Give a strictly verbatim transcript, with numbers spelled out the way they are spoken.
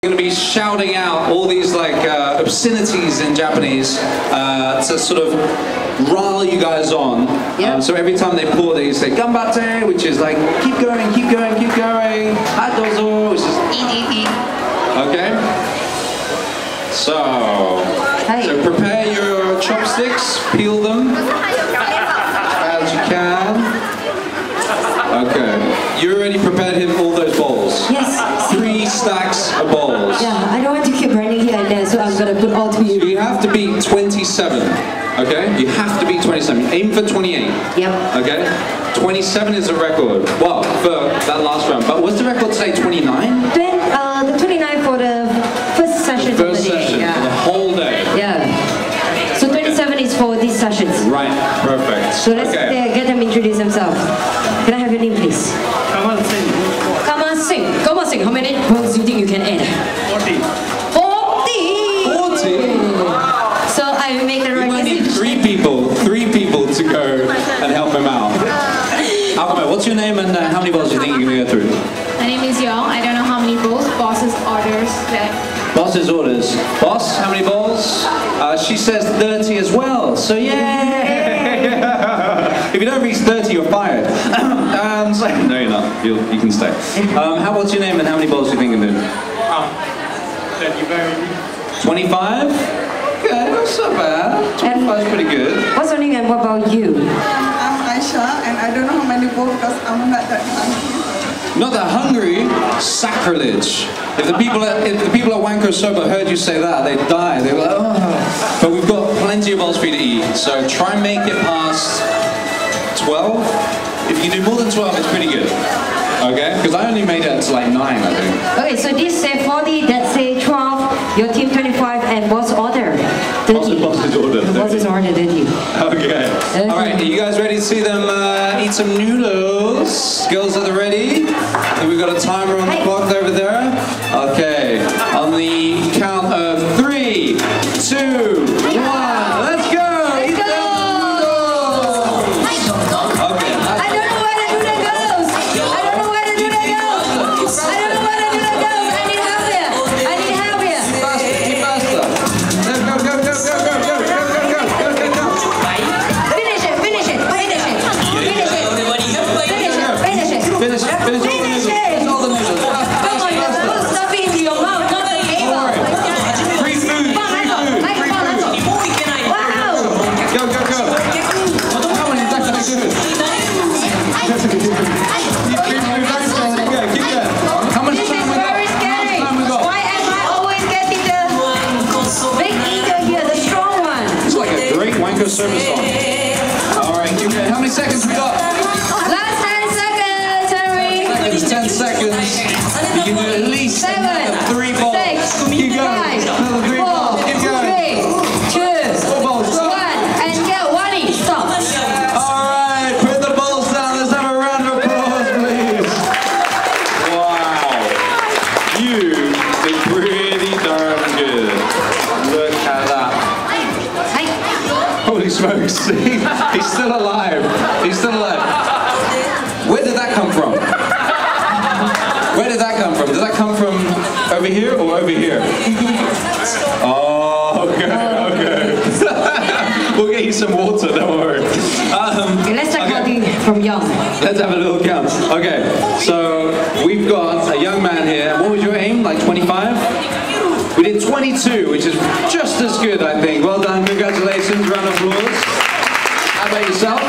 going to be shouting out all these like uh, obscenities in Japanese uh, to sort of rile you guys on. Yep. Um, so every time they pour, they say "ganbatte," which is like keep going, keep going, keep going. "Hadozo," which is eat, eat, eat. Okay. So, Hey. so prepare your chopsticks, peel them as you can. Okay. You already prepared him all those bowls. Yes. Three stacks of bowls. Yeah, I don't want to keep running here and there, so I'm gonna put all to you. You have to beat twenty-seven. Okay? You have to beat twenty-seven. Aim for twenty-eight. Yep. Okay? twenty-seven is a record. Well, for that last round. But what's the record today? twenty-nine? Then uh, the twenty-nine for the first session The first of the day. session Yeah. for the whole day. Yeah. So twenty-seven is for these sessions. Right. Perfect. So let's okay. uh, get them introduce themselves. Can I have your name, please? Come on, sing. Come on, sing. Come on, sing. How many bowls do you think you can add? forty. Forty. forty? So I will make the We might need requisition. three people, three people to go and help him out. Alchemy, what's your name and uh, how many bowls do you think you're going to go through? My name is Young. I don't know how many bowls. Boss's orders that. Boss's orders. Boss, how many bowls? Uh, she says thirty as well, so yay! If you don't reach thirty, you're fired. um, so, no, you're not. You'll, you can stay. Um, how, what's your name and how many bowls do you think you're going to do? Ah, thank you very much. twenty-five? Okay, that's not bad. twenty-five is pretty good. What's your name and what about you? I'm Aisha, and I don't know how many bowls because I'm not that hungry. Not that hungry? Sacrilege. If the people at, if the people at Wanko Soba heard you say that, they'd die. They were like, oh. But we've got plenty of bowls for you to eat, so try and make it past twelve. If you can do more than twelve, it's pretty good. Okay? Because I only made it to like nine, I think. Okay, so this say forty, that say twelve, your team twenty-five, and boss order thirty. Boss's order, The boss's thirty. order thirty. Okay. Alright, are you guys ready to see them uh, eat some noodles? Girls, are they ready? And we've got a timer on the Hey. clock over there. Okay. On the count of three, two, one, let's go! Let's Eat go! them noodles! Okay. I don't know where the noodle goes! I don't know where the noodle goes! I don't know where the noodle goes! I need help here! I need help here! Faster, keep faster. Let's go, go, go, go, go, go, go, go, go, go, go, go. Finish it! Finish it! Finish it! Finish it! Finish it! Finish it! Finish, finish all the noodles. Finish all the noodles. Come on, you're supposed to stuff it into your mouth, not the table! Free food, Come on, free let's go! food, Let's free go, let's food. go! Wow! Go, go, go. That one is actually good. Keep moving, keep going, keep going, keep going. How much This is time we got? very How scary! much time we got? Why am I always getting the big eater here, the strong one? It's like a great Wanko service song. Alright, keep going. How many seconds we got? Last ten seconds, hurry! Seconds, ten seconds. You can do at least Seven, another three balls. six, Keep going. five, Another three four, balls. Keep going. three, two, Four balls. Stop. one, and go, one each, stop. Alright, put the balls down. Let's have a round of applause, please. Wow. You did pretty darn good. Look at that. Hey, Holy smokes. See? He's still alive. He's still alive. Where did that come from? Where did that come from? Did that come from over here or over here? Oh, okay, okay. We'll get you some water, don't worry. Um, okay, let's start okay. counting from young. Let's have a little count. Okay, so we've got a young man here. What was your aim? Like twenty-five? We did twenty-two, which is just as good, I think. Well done, congratulations, round of applause. How about yourself?